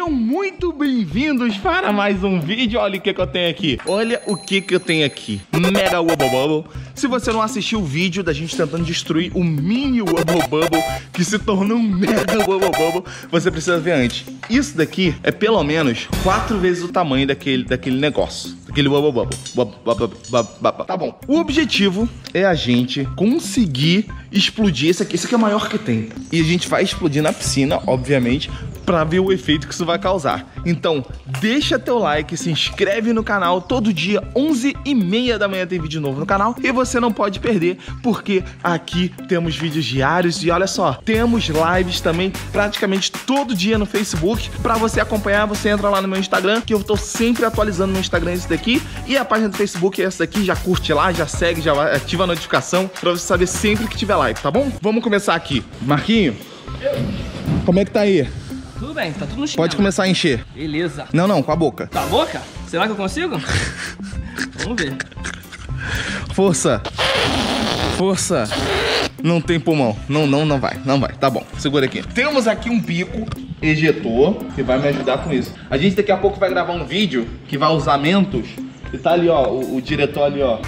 Sejam muito bem-vindos para mais um vídeo. Olha o que eu tenho aqui. Olha o que eu tenho aqui. Mega Wubble Bubble. Se você não assistiu o vídeo da gente tentando destruir o mini Wubble Bubble, que se tornou um Mega Wubble Bubble, você precisa ver antes. Isso daqui é pelo menos 4 vezes o tamanho daquele negócio. Aquele Wubble Bubble. Tá bom. O objetivo é a gente conseguir explodir esse aqui. Esse aqui é o maior que tem. E a gente vai explodir na piscina, obviamente, pra ver o efeito que isso vai causar. Então, deixa teu like, se inscreve no canal. Todo dia, 11h30 da manhã tem vídeo novo no canal. E você não pode perder, porque aqui temos vídeos diários. E olha só, temos lives também praticamente todo dia no Facebook. Pra você acompanhar, você entra lá no meu Instagram, que eu tô sempre atualizando no Instagram esse daqui. E a página do Facebook é essa daqui. Já curte lá, já segue, já ativa a notificação pra você saber sempre que tiver live, tá bom? Vamos começar aqui. Marquinho, como é que tá aí? Tudo bem, tá tudo no chinelo. Pode começar a encher. Beleza. Não, com a boca. Com a boca? Será que eu consigo? Vamos ver. Força. Força. Não tem pulmão. Não vai. Tá bom, segura aqui. Temos aqui um pico ejetor que vai me ajudar com isso. A gente daqui a pouco vai gravar um vídeo que vai usar mentos. E tá ali, ó, o diretor ali, ó.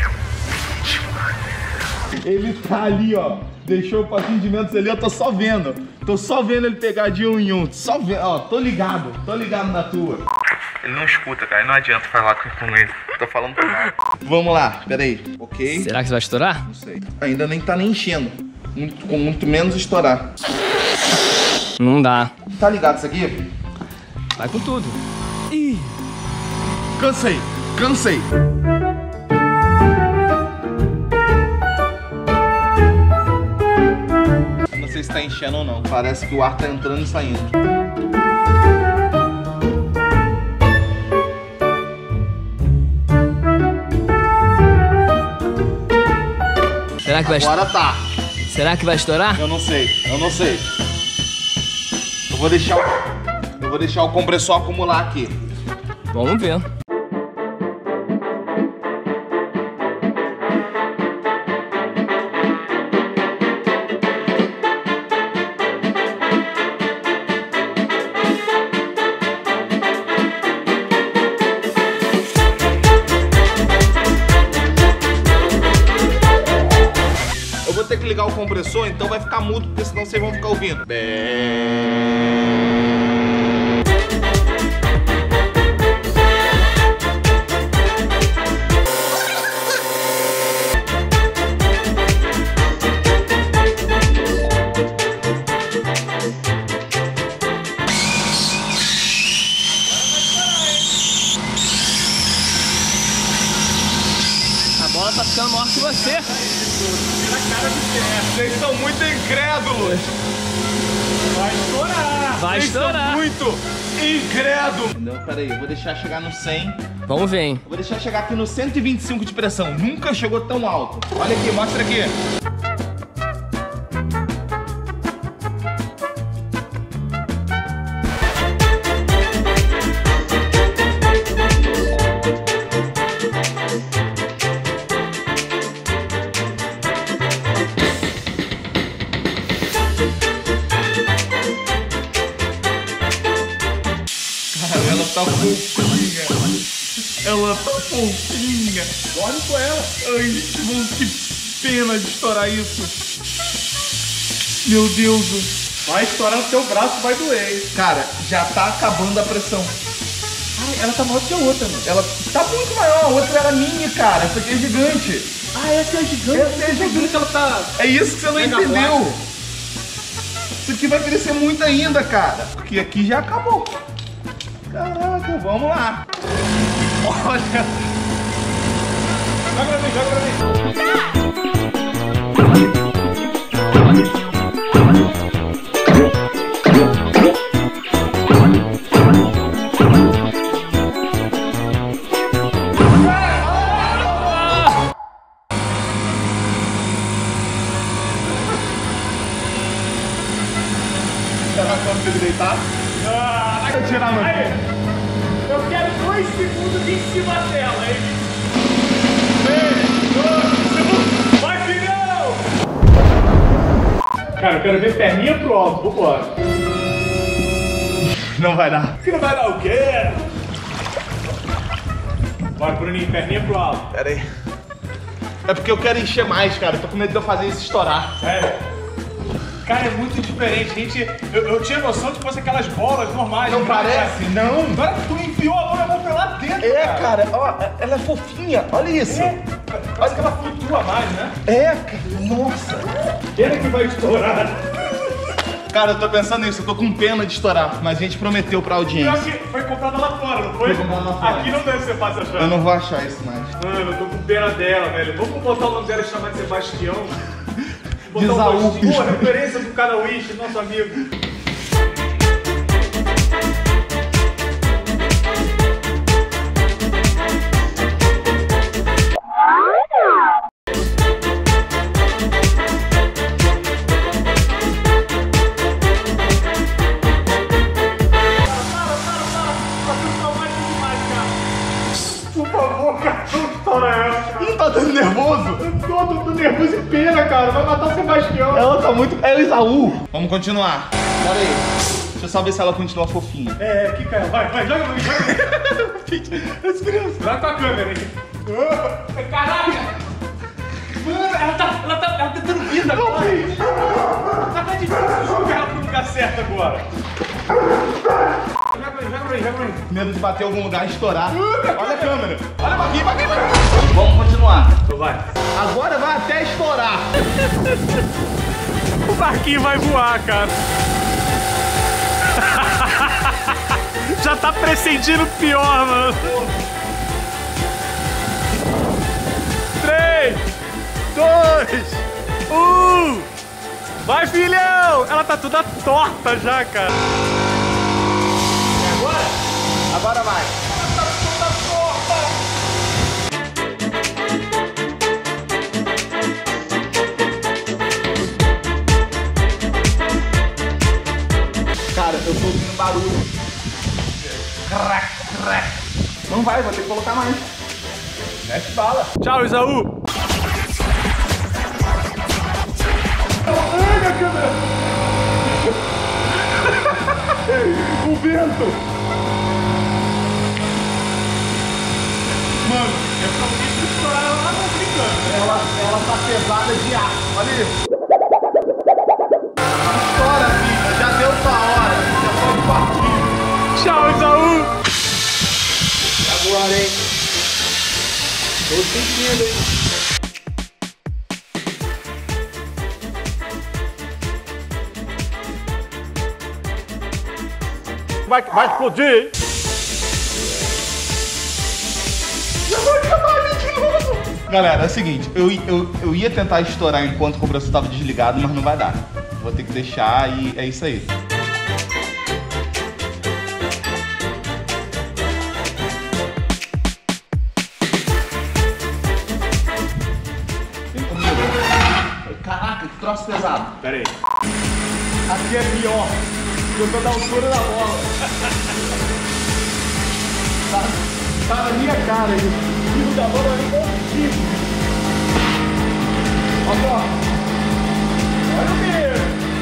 Ele tá ali, ó. Deixou o patinho de mentos ali, eu tô só vendo. Tô só vendo ele pegar de um em um. Só vendo, ó, tô ligado na tua. Ele não escuta, cara, não adianta falar com ele. Tô falando com ele. Vamos lá, peraí, ok? Será que vai estourar? Não sei. Ainda nem tá nem enchendo. Com muito menos estourar. Não dá. Tá ligado isso aqui? Vai com tudo. Ih! Cansei. Não sei se tá enchendo ou não. Parece que o ar tá entrando e saindo. Será que vai Agora tá. Será que vai estourar? Eu não sei. Eu vou deixar o compressor acumular aqui. Vamos ver. Eu vou ter que ligar o compressor, então vai ficar mudo, porque senão vocês vão ficar ouvindo. A bola tá ficando maior que você. Vocês são muito incrédulos. Vai estourar. Muito incrédulos. Não, peraí, eu vou deixar chegar no 100. Vamos ver, hein? Eu vou deixar chegar aqui no 125 de pressão. Nunca chegou tão alto. Olha aqui, mostra aqui. Ela tá fofinha. Ela tá fofinha. Dorme com ela. Ai, mano, que pena de estourar isso. Meu Deus. Vai estourar no teu braço, vai doer, hein? Cara, já tá acabando a pressão. Ai, ela tá maior que a outra, mano. Ela tá muito maior. A outra era mini, cara. Essa aqui é gigante. Ah, essa é gigante. Essa é gigante. Que ela tá... É isso que você não entendeu. Isso aqui vai crescer muito ainda, cara. Porque aqui já acabou. Caraca, vamos lá. Olha. Joga pra mim. Será que eu consigo deitar? Vou tirar meu pé. Eu quero 2 segundos em cima dela, hein? 3, 2, 1, vai, filhão! Cara, eu quero ver perninha pro alto, vambora. Não vai dar. Que não vai dar o quê? Vai, Bruninho, perninha pro alto. Pera aí. É porque eu quero encher mais, cara. Eu tô com medo de eu fazer isso estourar. Sério? Cara, é muito diferente, gente. Eu tinha noção de que fosse aquelas bolas normais. Não parece? Não. Agora tu enfiou a mão lá dentro, É, cara. Ó, ela é fofinha. Olha isso. Parece que ela flutua mais, né? É, cara. Nossa. Ele que vai estourar. Cara, eu tô pensando nisso. Eu tô com pena de estourar. Mas a gente prometeu pra audiência. Pior que foi comprada lá fora, não foi? Foi comprada lá fora. Aqui não deve ser fácil achar. Eu não vou achar isso mais. Mano, eu tô com pena dela, velho. Vamos botar o nome dela e chamar de Sebastião. De Esaú. Pô, referência do cara Wish, nosso amigo. Por favor, cara, não estoura ela. Não tá dando nervoso? Eu tô nervoso e pena, cara. Vai matar o Sebastião. Ela tá muito... É o Esaú. Vamos continuar. Bora aí. Deixa eu só ver se ela continua fofinha. É, aqui, cara. Vai, joga pra mim, vai com a câmera aí. Caraca! Mano, ela tá tentando vida agora. Tá difícil jogar ela pro lugar certo agora. Joga pra mim. Medo de bater em algum lugar e estourar. Olha a câmera. Olha pra aqui. Vamos continuar. Então vai. Agora vai até estourar. O barquinho vai voar, cara. Já tá pressentindo o pior, mano. 3, 2, 1. Vai, filhão! Ela tá toda torta já, cara. Agora vai. Ela tá toda torta. Cara, eu tô ouvindo barulho. Crack. Não vai, vou ter que colocar mais. Mete bala. Tchau, Esaú. O vento. Mano, Eu tô muito estourar ela lá, não brincando. ela tá pesada de ar. Olha isso. Estoura, filha. Já deu sua hora. Já pode partir. Tchau, Esaú. Agora, hein? Tô sentindo, hein? Vai explodir, hein? Galera, é o seguinte, eu ia tentar estourar enquanto o compressor tava desligado, mas não vai dar. Vou ter que deixar e é isso aí. Vem comigo. Caraca, que troço pesado. Pera aí. Aqui é pior. Eu tô da altura da bola. Tá na minha cara aí. O tiro da bola aí é possível. Olha, ó. Olha o meio.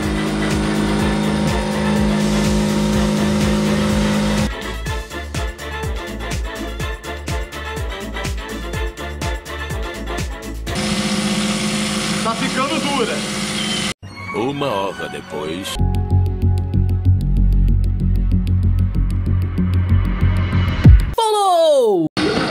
Tá ficando dura. 1 hora depois. Follow!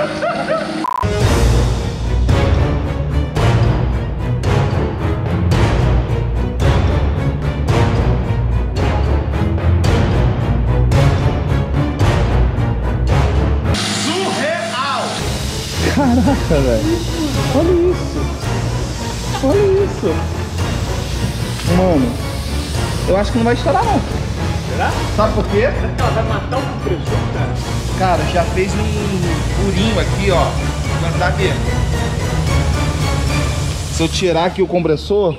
Surreal! Caraca, velho. Olha isso. Olha isso. Mano, eu acho que não vai estourar, não. Será? Sabe por quê? Será que ela vai matar o compressor, cara? Cara, já fez um furinho aqui, ó. Mas dá aqui. Se eu tirar aqui o compressor,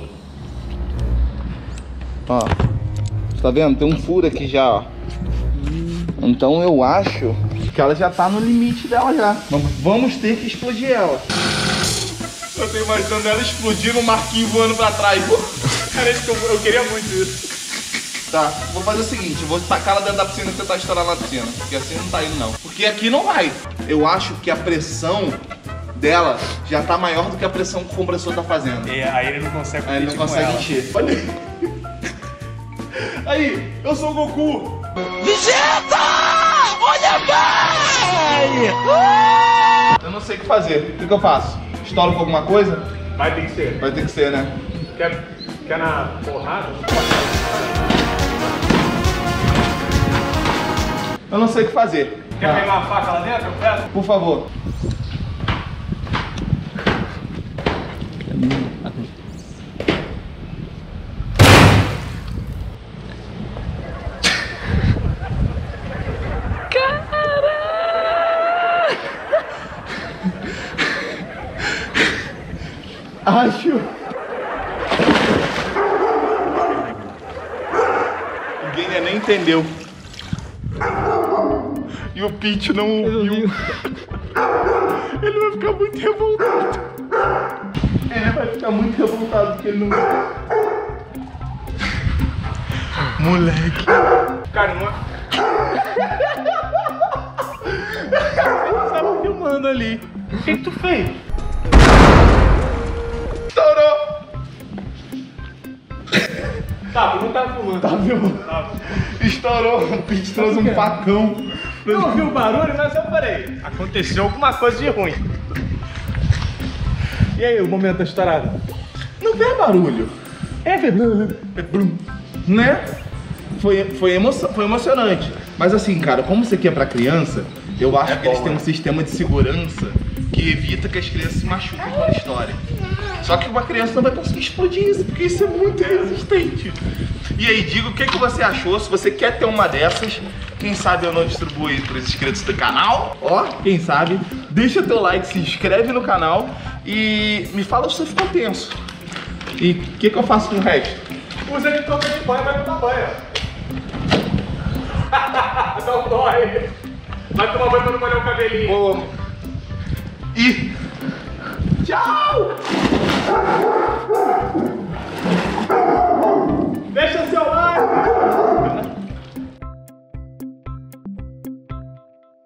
ó, tá vendo? Tem um furo aqui já, ó. Então eu acho que ela já tá no limite dela já. Vamos ter que explodir ela. Eu tô imaginando ela explodindo, o Marquinhos voando pra trás. Cara, eu queria muito isso. Tá, vou fazer o seguinte, eu vou tacar ela dentro da piscina e tentar estourar na piscina. Porque assim não tá indo não. Porque aqui não vai. Eu acho que a pressão dela já tá maior do que a pressão que o compressor tá fazendo. E aí ele não consegue Aí ele não consegue encher. Olha aí. Aí, eu sou o Goku. Vegeta! Olha bem! Eu não sei o que fazer. O que eu faço? Estouro com alguma coisa? Vai ter que ser. Vai ter que ser, né? Quer na porrada? Eu não sei o que fazer. Quer pegar uma faca lá dentro? Eu peço? Por favor. Acho. Ninguém nem entendeu. E o Pete não ouviu. Ele vai ficar muito revoltado. Ele vai ficar muito revoltado porque ele não... Moleque. Cara, não é... Ele tava filmando ali. O que tu fez? Estourou. Tá, não tá filmando. Tá filmando. Estourou. O Pete trouxe um facão. Eu ouvi o barulho, mas eu parei. Aconteceu alguma coisa de ruim. E aí, o momento da estourada? Não fez barulho. É, Né? Foi emocionante. Mas assim, cara, como isso aqui é pra criança, eu acho que eles têm um sistema de segurança que evita que as crianças se machuquem com a história. Só que uma criança não vai conseguir explodir isso, porque isso é muito resistente. E aí, diga o que você achou. Se você quer ter uma dessas, quem sabe eu não distribuo aí pros inscritos do canal. Ó, quem sabe. Deixa teu like, se inscreve no canal e me fala se você ficou tenso. E o que eu faço com o resto? Usa de toca de banho, vai tomar banho. Não dói. Vai tomar banho pra não molhar o cabelinho. E tchau!